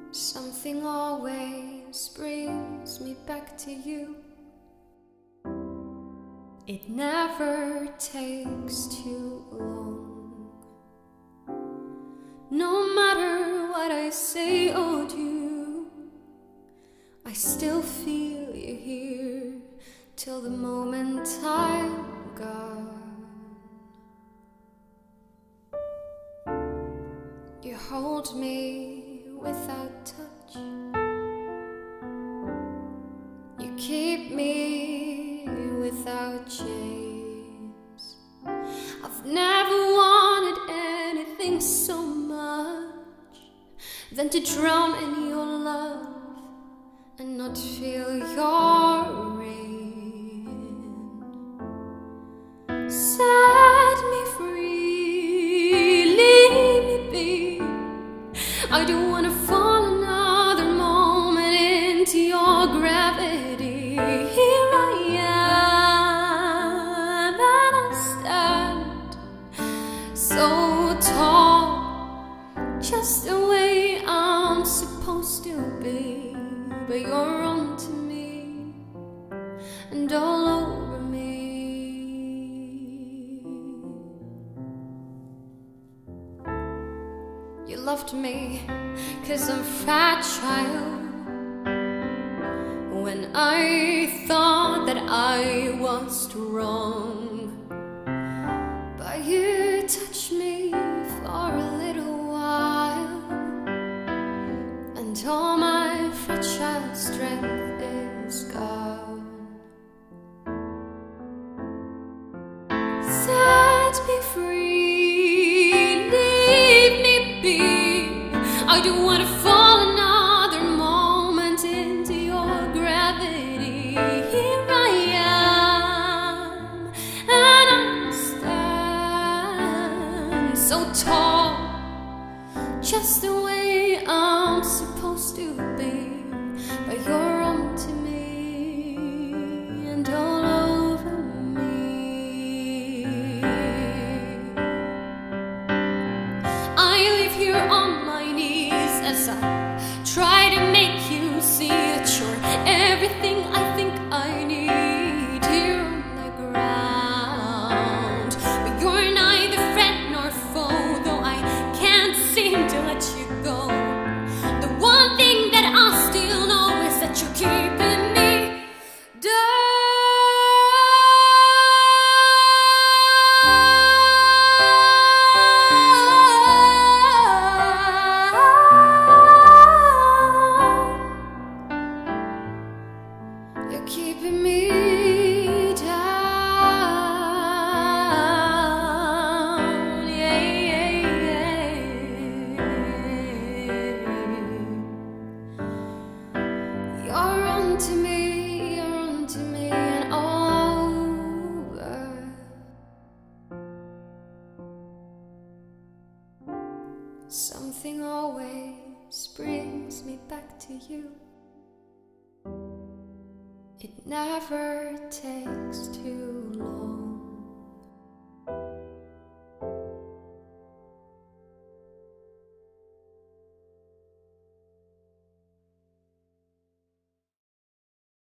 Something always brings me back to you. It never takes too long. No matter what I say or do, I still feel you here till the moment I'm gone. You hold me without touch. You keep me without chains. I've never wanted anything so much than to drown in your love and not feel your rain. Set me free, leave me be. I don't want to fall another moment into your gravity. Here I am, and I stand so tall, just the way I'm supposed to be. But you're onto me and all over me. You loved me 'cause I'm fragile. When I thought that I was strong, but you touched me for a little while, and all my fragile strength is gone. Set me free, leave me be. I don't want to fall another moment into your gravity. Here I am, and I stand so tall, just the way I'm supposed to be. But you're onto me and all over me. I live here on my knees as I try to make you see that you're everything I think I need here on the ground. But you're neither friend nor foe, though I can't seem to let you go. The one thing that I still know is that you're keeping me down. You're keeping me down, yeah, yeah, yeah. You're onto me and over. Something always brings me back to you. It never takes too